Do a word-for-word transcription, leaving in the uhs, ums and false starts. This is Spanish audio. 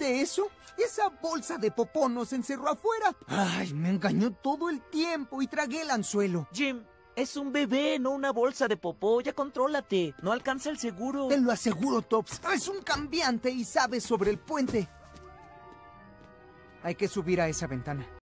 ¿Viste eso? Esa bolsa de popó nos encerró afuera. Ay, me engañó todo el tiempo y tragué el anzuelo. Jim, es un bebé, no una bolsa de popó. Ya contrólate. No alcanza el seguro. Te lo aseguro, Tops. Es un cambiante y sabe sobre el puente. Hay que subir a esa ventana.